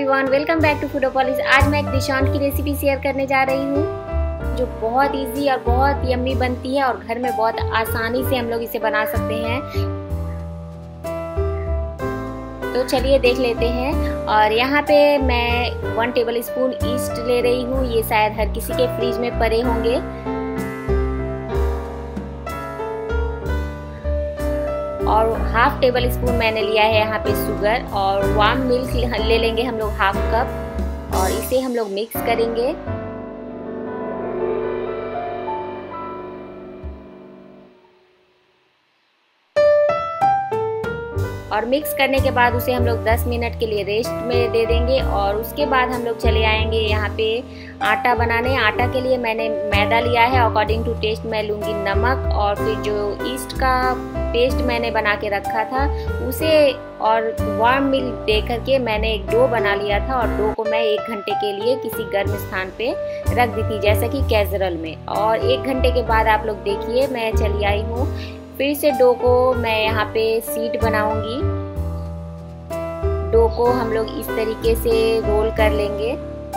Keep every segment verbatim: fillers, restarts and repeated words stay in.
Everyone, welcome back to Foodopolis. आज मैं एक डिशांट की रेसिपी शेयर करने जा रही हूँ जो बहुत इजी और बहुत यम्मी बनती है और घर में बहुत आसानी से हम लोग इसे बना सकते हैं। तो चलिए देख लेते हैं। और यहाँ पे मैं वन टेबल स्पून ईस्ट ले रही हूँ। ये शायद हर किसी के फ्रिज में पड़े होंगे। और हाफ टेबल स्पून मैंने लिया है यहाँ पे शुगर, और वार्म मिल्क ले लेंगे हम लोग हाफ कप, और इसे हम लोग मिक्स करेंगे। और मिक्स करने के बाद उसे हम लोग दस मिनट के लिए रेस्ट में दे देंगे। और उसके बाद हम लोग चले आएंगे यहाँ पे आटा बनाने। आटा के लिए मैंने मैदा लिया है, अकॉर्डिंग टू टेस्ट मैं लूँगी नमक, और फिर जो ईस्ट का पेस्ट मैंने बना के रखा था उसे और वार्म मिल्क दे करके मैंने एक डो बना लिया था। और डो को मैं एक घंटे के लिए किसी गर्म स्थान पे रख दी थी, जैसा कि कैसरोल में। और एक घंटे के बाद आप लोग देखिए मैं चली आई हूँ। फिर से डो को मैं यहाँ पे सीट बनाऊंगी। डो को हम लोग इस तरीके से रोल कर लेंगे,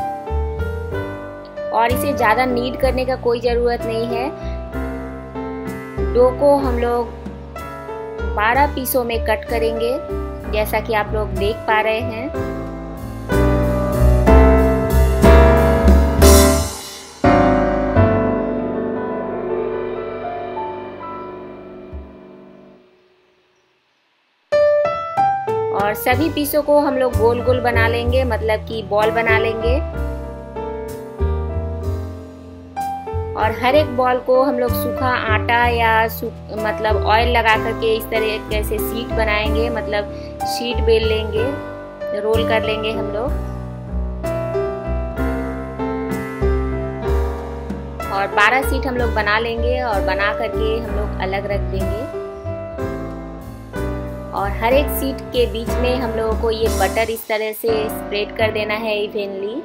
और इसे ज़्यादा नीड करने का कोई ज़रूरत नहीं है। डो को हम लोग बारह पीसों में कट करेंगे, जैसा कि आप लोग देख पा रहे हैं। और सभी पीसों को हम लोग गोल गोल बना लेंगे, मतलब कि बॉल बना लेंगे। और हर एक बॉल को हम लोग सूखा आटा या मतलब ऑयल लगा करके इस तरीके से शीट बनाएंगे, मतलब शीट बेल लेंगे, रोल कर लेंगे हम लोग। और बारह शीट हम लोग बना लेंगे और बना करके हम लोग अलग रख देंगे। और हर एक शीट के बीच में हम लोगों को ये बटर इस तरह से स्प्रेड कर देना है इवनली।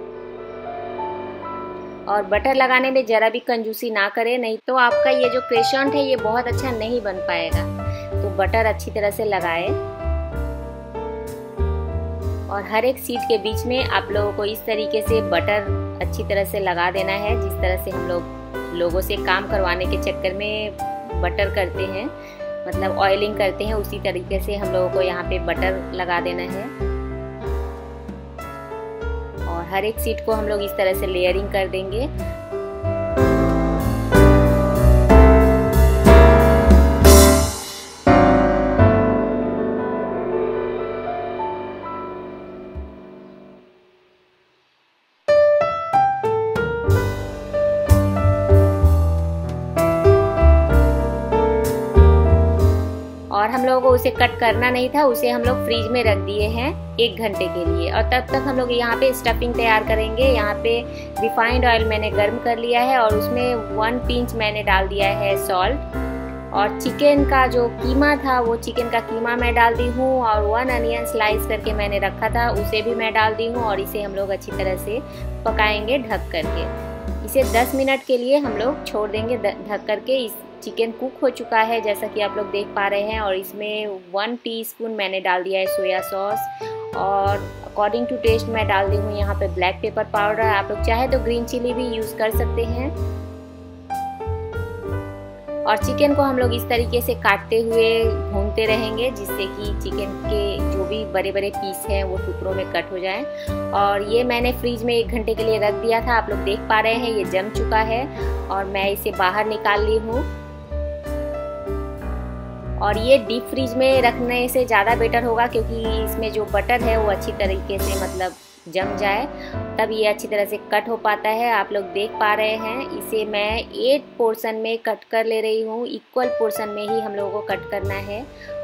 और बटर लगाने में ज़रा भी कंजूसी ना करें, नहीं तो आपका ये जो क्रोसेंट है ये बहुत अच्छा नहीं बन पाएगा। तो बटर अच्छी तरह से लगाएं। और हर एक शीट के बीच में आप लोगों को इस तरीके से बटर अच्छी तरह से लगा देना है, जिस तरह से हम लोग लोगों से काम करवाने के चक्कर में बटर करते हैं, मतलब ऑयलिंग करते हैं, उसी तरीके से हम लोगों को यहाँ पे बटर लगा देना है। और हर एक शीट को हम लोग इस तरह से लेयरिंग कर देंगे। और हम लोगों को उसे कट करना नहीं था, उसे हम लोग फ्रीज में रख दिए हैं एक घंटे के लिए। और तब तक हम लोग यहाँ पे स्टफिंग तैयार करेंगे। यहाँ पे रिफाइंड ऑयल मैंने गर्म कर लिया है, और उसमें वन पिंच मैंने डाल दिया है सॉल्ट। और चिकन का जो कीमा था वो चिकन का कीमा मैं डाल दी हूँ, और वन अनियन स्लाइस करके मैंने रखा था उसे भी मैं डाल दी हूँ। और इसे हम लोग अच्छी तरह से पकाएंगे ढक करके। इसे दस मिनट के लिए हम लोग छोड़ देंगे ढक करके। इस चिकन कुक हो चुका है, जैसा कि आप लोग देख पा रहे हैं। और इसमें वन टीस्पून मैंने डाल दिया है सोया सॉस, और अकॉर्डिंग टू टेस्ट मैं डाल दी हूँ यहाँ पे ब्लैक पेपर पाउडर। आप लोग चाहे तो ग्रीन चिली भी यूज़ कर सकते हैं। और चिकन को हम लोग इस तरीके से काटते हुए भूनते रहेंगे, जिससे कि चिकन के जो भी बड़े बड़े पीस हैं वो टुकड़ों में कट हो जाएं। और ये मैंने फ्रीज में एक घंटे के लिए रख दिया था। आप लोग देख पा रहे हैं ये जम चुका है, और मैं इसे बाहर निकाल ली हूँ। और ये डीप फ्रीज में रखने से ज़्यादा बेटर होगा, क्योंकि इसमें जो बटर है वो अच्छी तरीके से मतलब जम जाए, तब ये अच्छी तरह से कट हो पाता है। आप लोग देख पा रहे हैं इसे मैं एट पोर्शन में कट कर ले रही हूँ। इक्वल पोर्शन में ही हम लोगों को कट करना है,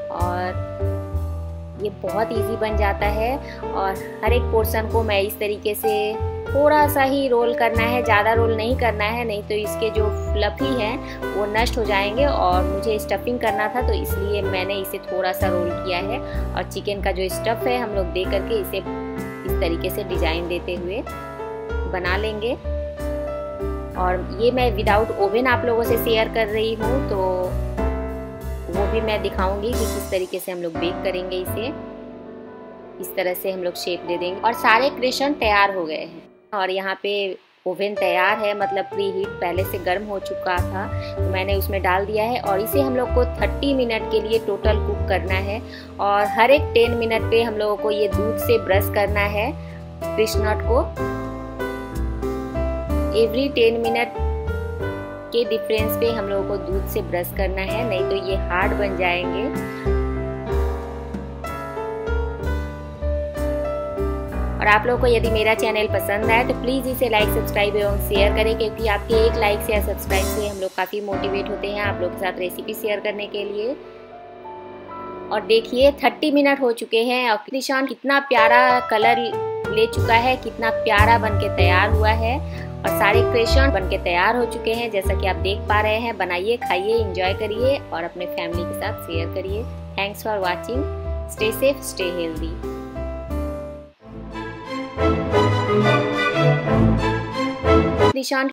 और ये बहुत इजी बन जाता है। और हर एक पोर्शन को मैं इस तरीके से थोड़ा सा ही रोल करना है, ज़्यादा रोल नहीं करना है, नहीं तो इसके जो फ्लफी हैं वो नष्ट हो जाएंगे। और मुझे स्टफिंग करना था तो इसलिए मैंने इसे थोड़ा सा रोल किया है। और चिकन का जो स्टफ़ है हम लोग दे करके इसे इस तरीके से डिज़ाइन देते हुए बना लेंगे। और ये मैं विदाउट ओवन आप लोगों से शेयर कर रही हूँ, तो वो भी मैं दिखाऊंगी कि किस तरीके से हम लोग बेक करेंगे इसे। इस तरह से हम लोग शेप दे देंगे और सारे क्रेशन तैयार हो गए हैं। और यहाँ पे ओवन तैयार है, मतलब प्री हीट पहले से गर्म हो चुका था, तो मैंने उसमें डाल दिया है और इसे हम लोग को तीस मिनट के लिए टोटल कुक करना है। और हर एक दस मिनट पे हम लोगों को ये दूध से ब्रश करना है फिश नट को। एवरी दस मिनट के डिफरेंस पे हम लोगों को दूध से ब्रश करना है, नहीं तो ये हार्ड बन जाएंगे। और आप लोगों को यदि मेरा चैनल पसंद आए तो प्लीज़ इसे लाइक, सब्सक्राइब एवं शेयर करें, क्योंकि आपके एक लाइक से या सब्सक्राइब से हम लोग काफ़ी मोटिवेट होते हैं आप लोगों के साथ रेसिपी शेयर करने के लिए। और देखिए तीस मिनट हो चुके हैं और क्रेशन कितना प्यारा कलर ले चुका है, कितना प्यारा बन के तैयार हुआ है और सारे क्रेशन बन के तैयार हो चुके हैं। जैसा कि आप देख पा रहे हैं, बनाइए, खाइए, एंजॉय करिए और अपने फैमिली के साथ शेयर करिए। Thanks for watching. Stay safe, stay healthy. Christian